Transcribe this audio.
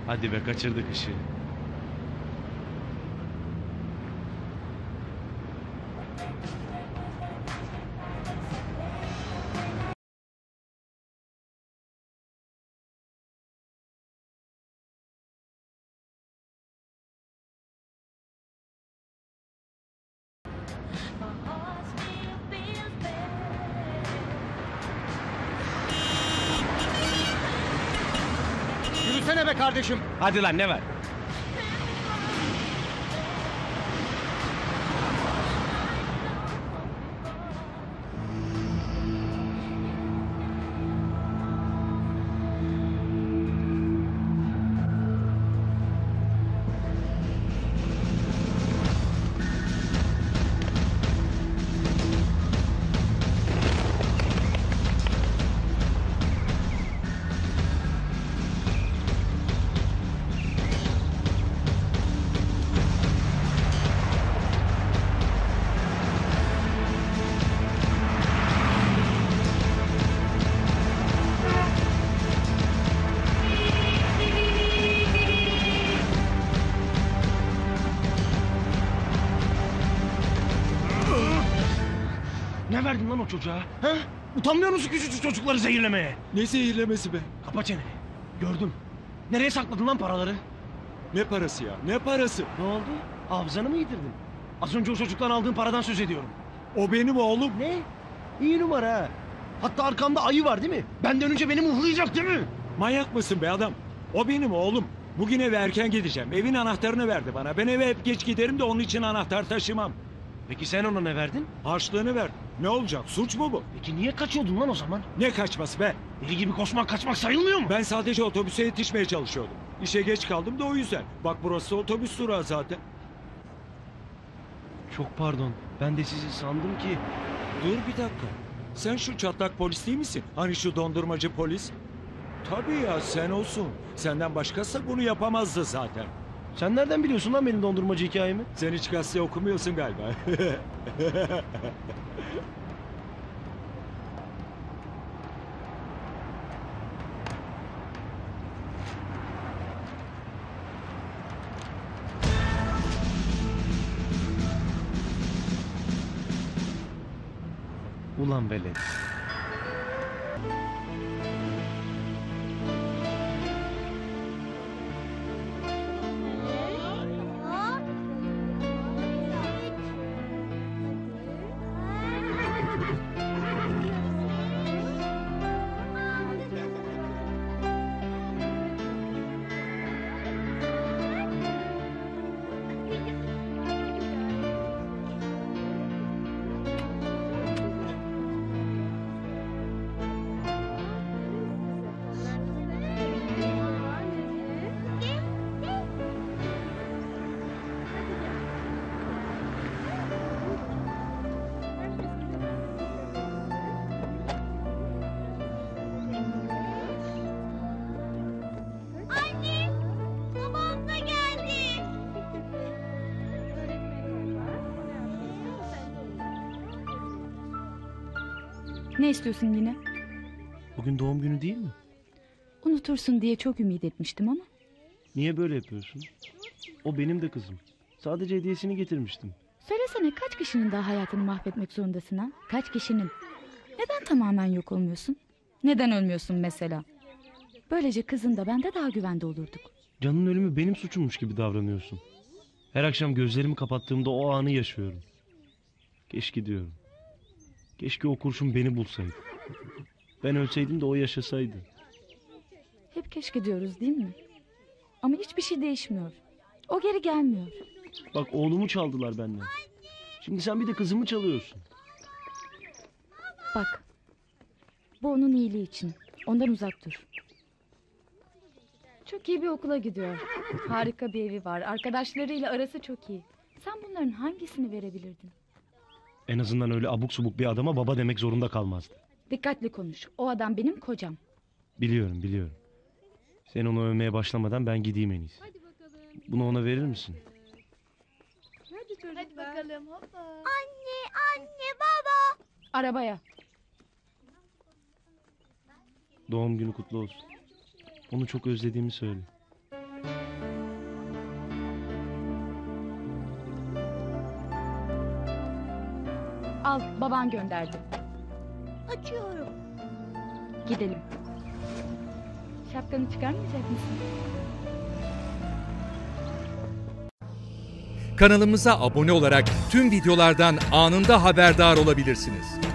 Hadi be, kaçırdık işi. Yürüsene be kardeşim. Hadi lan, ne var? Ne verdin lan o çocuğa? Ha? Utanmıyor musun küçücük çocukları zehirlemeye? Ne zehirlemesi be? Kapa çeneni. Gördüm. Nereye sakladın lan paraları? Ne parası ya? Ne parası? Ne oldu? Hafızanı mı yitirdin? Az önce o çocuktan aldığın paradan söz ediyorum. O benim oğlum. Ne? İyi numara ha. Hatta arkamda ayı var değil mi? Benden önce beni muhlayacak değil mi? Manyak mısın be adam? O benim oğlum. Bugün eve erken gideceğim. Evin anahtarını verdi bana. Ben eve hep geç giderim de onun için anahtar taşımam. Peki sen ona ne verdin? Harçlığını ver. Ne olacak? Suç mu bu? Peki niye kaçıyordun lan o zaman? Ne kaçması be? Deli gibi koşmak kaçmak sayılmıyor mu? Ben sadece otobüse yetişmeye çalışıyordum. İşe geç kaldım da o yüzden. Bak burası otobüs durağı zaten. Çok pardon. Ben de sizi sandım ki... Dur bir dakika. Sen şu çatlak polis değil misin? Hani şu dondurmacı polis? Tabii ya, sen olsun. Senden başkası bunu yapamazdı zaten. Sen nereden biliyorsun lan benim dondurmacı hikayemi? Sen hiç gazete okumuyorsun galiba. Ulan velet. Ne istiyorsun yine? Bugün doğum günü değil mi? Unutursun diye çok ümit etmiştim ama. Niye böyle yapıyorsun? O benim de kızım. Sadece hediyesini getirmiştim. Söylesene, kaç kişinin daha hayatını mahvetmek zorundasın ha? Kaç kişinin? Neden tamamen yok olmuyorsun? Neden ölmüyorsun mesela? Böylece kızın da ben de daha güvende olurduk. Can'ın ölümü benim suçummuş gibi davranıyorsun. Her akşam gözlerimi kapattığımda o anı yaşıyorum. Keşke diyorum. Keşke o kurşun beni bulsaydı. Ben ölseydim de o yaşasaydı. Hep keşke diyoruz değil mi? Ama hiçbir şey değişmiyor. O geri gelmiyor. Bak, oğlumu çaldılar benden. Şimdi sen bir de kızımı çalıyorsun. Bak. Bu onun iyiliği için. Ondan uzak dur. Çok iyi bir okula gidiyor. Harika bir evi var. Arkadaşlarıyla arası çok iyi. Sen bunların hangisini verebilirdin? En azından öyle abuk subuk bir adama baba demek zorunda kalmazdı. Dikkatli konuş. O adam benim kocam. Biliyorum, biliyorum. Sen onu övmeye başlamadan ben gideyim en iyisi. Bunu ona verir misin? Hadi bakalım, hoppa. Anne, baba. Arabaya. Doğum günü kutlu olsun. Onu çok özlediğimi söyle. Al, baban gönderdi. Açıyorum. Gidelim. Şapkanı çıkarmayacak mısın? Kanalımıza abone olarak tüm videolardan anında haberdar olabilirsiniz.